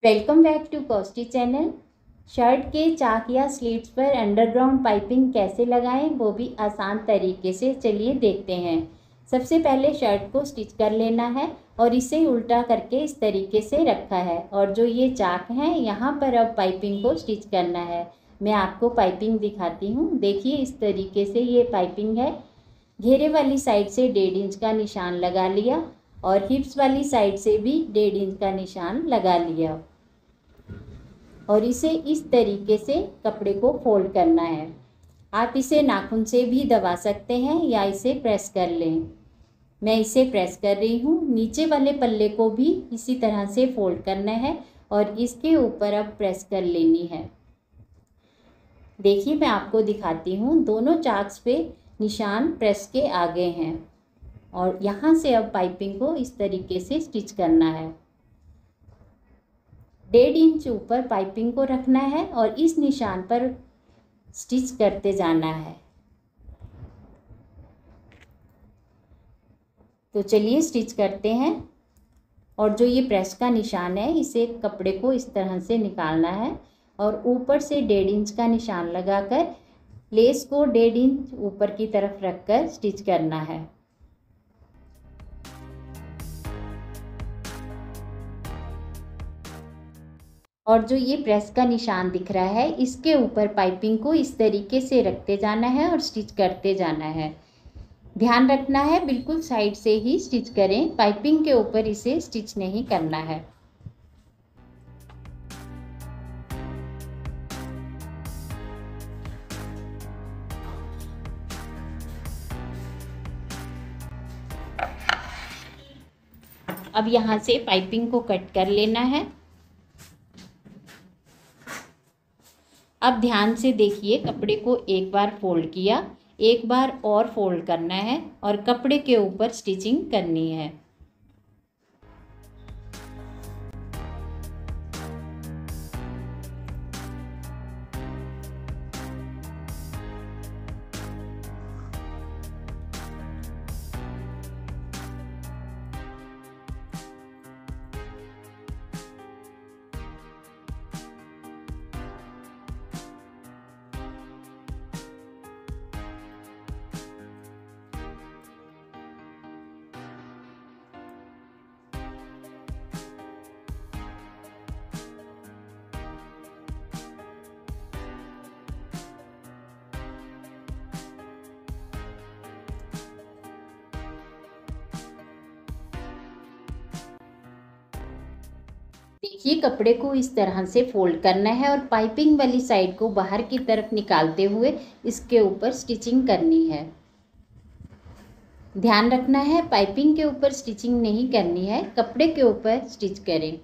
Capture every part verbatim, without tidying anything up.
Welcome back to कॉस्टी channel. Shirt के चाक या स्लीव्स पर अंडरग्राउंड पाइपिंग कैसे लगाएं, वो भी आसान तरीके से। चलिए देखते हैं। सबसे पहले शर्ट को स्टिच कर लेना है और इसे उल्टा करके इस तरीके से रखा है और जो ये चाक हैं यहाँ पर अब पाइपिंग को स्टिच करना है। मैं आपको पाइपिंग दिखाती हूँ। देखिए इस तरीके से ये पाइपिंग है। घेरे वाली साइड से डेढ़ इंच का निशान लगा लिया और हिप्स वाली साइड से भी डेढ़ इंच का निशान लगा लिया और इसे इस तरीके से कपड़े को फोल्ड करना है। आप इसे नाखून से भी दबा सकते हैं या इसे प्रेस कर लें। मैं इसे प्रेस कर रही हूँ। नीचे वाले पल्ले को भी इसी तरह से फोल्ड करना है और इसके ऊपर अब प्रेस कर लेनी है। देखिए मैं आपको दिखाती हूँ। दोनों चाक्स पे निशान प्रेस के आगे हैं और यहाँ से अब पाइपिंग को इस तरीके से स्टिच करना है। डेढ़ इंच ऊपर पाइपिंग को रखना है और इस निशान पर स्टिच करते जाना है। तो चलिए स्टिच करते हैं। और जो ये प्रेस का निशान है इसे कपड़े को इस तरह से निकालना है और ऊपर से डेढ़ इंच का निशान लगाकर लेस को डेढ़ इंच ऊपर की तरफ रखकर स्टिच करना है। और जो ये प्रेस का निशान दिख रहा है इसके ऊपर पाइपिंग को इस तरीके से रखते जाना है और स्टिच करते जाना है। ध्यान रखना है बिल्कुल साइड से ही स्टिच करें, पाइपिंग के ऊपर इसे स्टिच नहीं करना है। अब यहाँ से पाइपिंग को कट कर लेना है। अब ध्यान से देखिए, कपड़े को एक बार फोल्ड किया, एक बार और फोल्ड करना है और कपड़े के ऊपर स्टिचिंग करनी है। देखिए कपड़े को इस तरह से फोल्ड करना है और पाइपिंग वाली साइड को बाहर की तरफ निकालते हुए इसके ऊपर स्टिचिंग करनी है। ध्यान रखना है पाइपिंग के ऊपर स्टिचिंग नहीं करनी है, कपड़े के ऊपर स्टिच करें।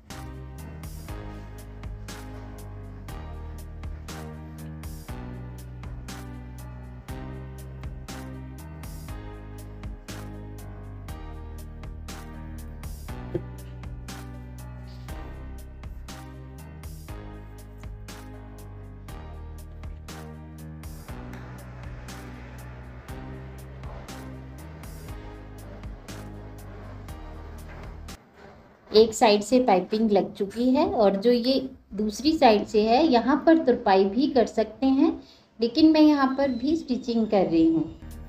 एक साइड से पाइपिंग लग चुकी है और जो ये दूसरी साइड से है यहाँ पर तुरपाई भी कर सकते हैं, लेकिन मैं यहाँ पर भी स्टिचिंग कर रही हूँ।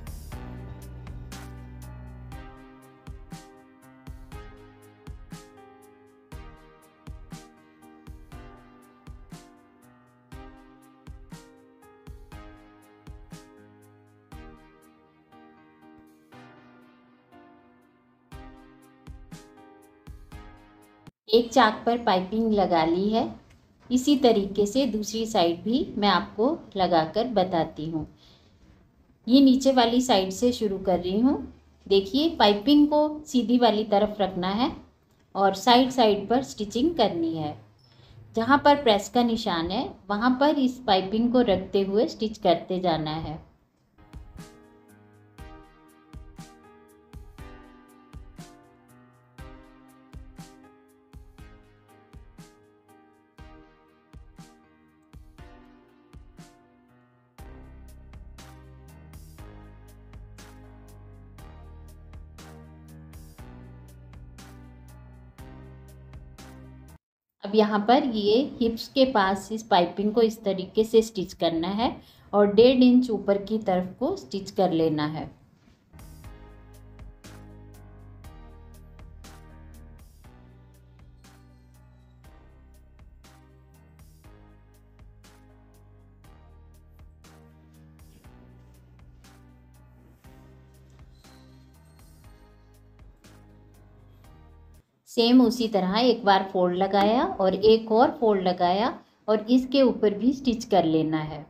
एक चाक पर पाइपिंग लगा ली है। इसी तरीके से दूसरी साइड भी मैं आपको लगाकर बताती हूँ। ये नीचे वाली साइड से शुरू कर रही हूँ। देखिए पाइपिंग को सीधी वाली तरफ रखना है और साइड साइड पर स्टिचिंग करनी है। जहाँ पर प्रेस का निशान है वहाँ पर इस पाइपिंग को रखते हुए स्टिच करते जाना है। अब यहाँ पर ये हिप्स के पास इस पाइपिंग को इस तरीके से स्टिच करना है और डेढ़ इंच ऊपर की तरफ को स्टिच कर लेना है। सेम उसी तरह एक बार फोल्ड लगाया और एक और फोल्ड लगाया और इसके ऊपर भी स्टिच कर लेना है।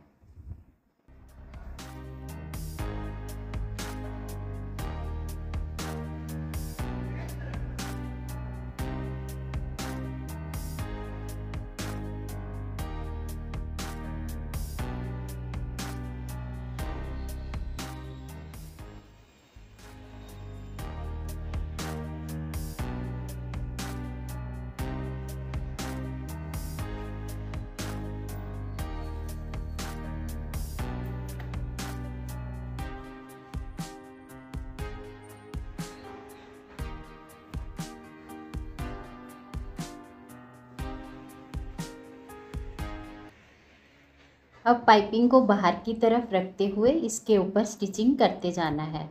अब पाइपिंग को बाहर की तरफ रखते हुए इसके ऊपर स्टिचिंग करते जाना है।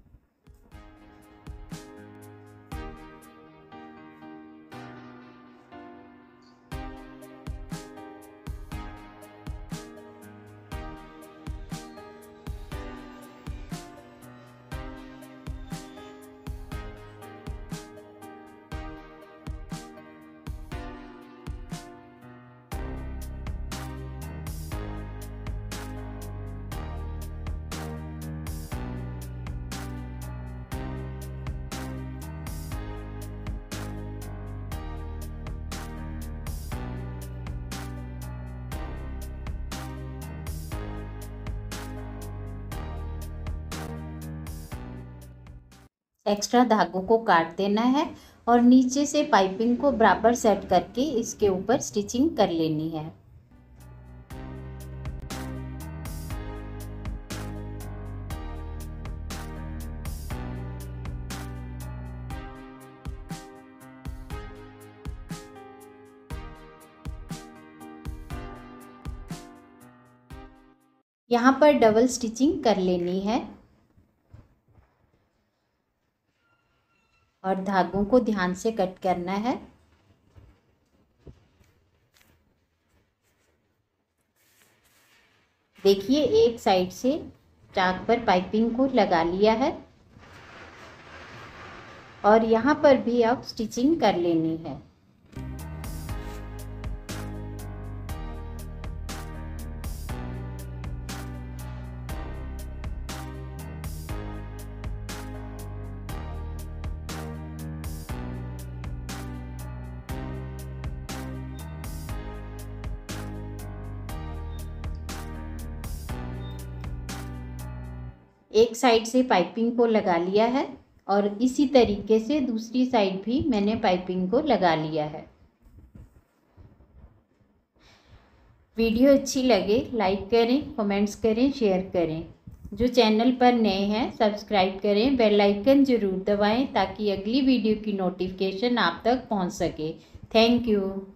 एक्स्ट्रा धागों को काट देना है और नीचे से पाइपिंग को बराबर सेट करके इसके ऊपर स्टिचिंग कर लेनी है। यहाँ पर डबल स्टिचिंग कर लेनी है और धागों को ध्यान से कट करना है। देखिए एक साइड से चाक पर पाइपिंग को लगा लिया है और यहाँ पर भी अब स्टिचिंग कर लेनी है। एक साइड से पाइपिंग को लगा लिया है और इसी तरीके से दूसरी साइड भी मैंने पाइपिंग को लगा लिया है। वीडियो अच्छी लगे लाइक करें, कमेंट्स करें, शेयर करें। जो चैनल पर नए हैं सब्सक्राइब करें, बेल आइकन ज़रूर दबाएं ताकि अगली वीडियो की नोटिफिकेशन आप तक पहुंच सके। Thank you.